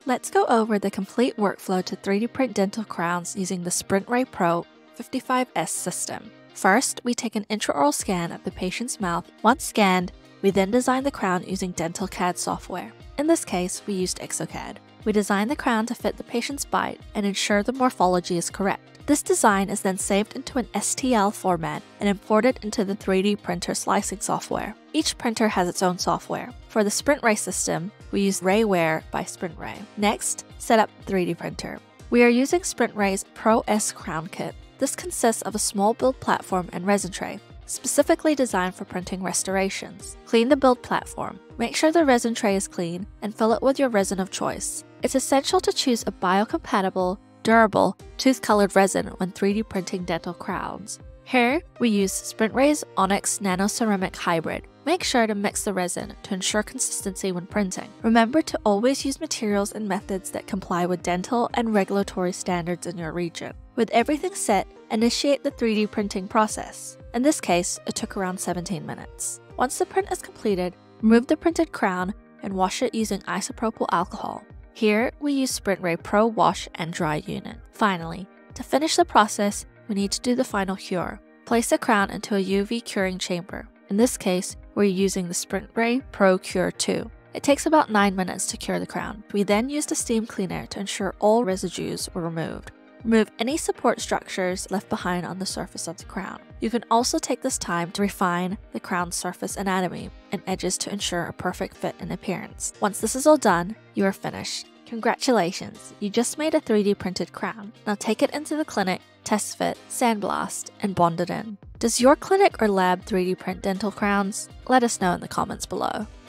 Let's go over the complete workflow to 3D print dental crowns using the SprintRay Pro 55S system. First, we take an intraoral scan of the patient's mouth. Once scanned, we then design the crown using DentalCAD software. In this case, we used exocad. We design the crown to fit the patient's bite and ensure the morphology is correct. This design is then saved into an STL format and imported into the 3D printer slicing software. Each printer has its own software. For the SprintRay system, we use RayWare by SprintRay. Next, set up the 3D printer. We are using SprintRay's Pro S Crown Kit. This consists of a small build platform and resin tray, specifically designed for printing restorations. Clean the build platform. Make sure the resin tray is clean and fill it with your resin of choice. It's essential to choose a biocompatible, durable, tooth-colored resin when 3D printing dental crowns. Here, we use SprintRay's Onyx NanoCeramic Hybrid. Make sure to mix the resin to ensure consistency when printing. Remember to always use materials and methods that comply with dental and regulatory standards in your region. With everything set, initiate the 3D printing process. In this case, it took around 17 minutes. Once the print is completed, remove the printed crown and wash it using isopropyl alcohol. Here, we use SprintRay Pro Wash and Dry Unit. Finally, to finish the process, we need to do the final cure. Place the crown into a UV curing chamber. In this case, we're using the SprintRay Pro Cure 2. It takes about 9 minutes to cure the crown. We then used a steam cleaner to ensure all residues were removed. Remove any support structures left behind on the surface of the crown. You can also take this time to refine the crown's surface anatomy and edges to ensure a perfect fit and appearance. Once this is all done, you are finished. Congratulations, you just made a 3D printed crown. Now take it into the clinic, test fit, sandblast, and bond it in. Does your clinic or lab 3D print dental crowns? Let us know in the comments below.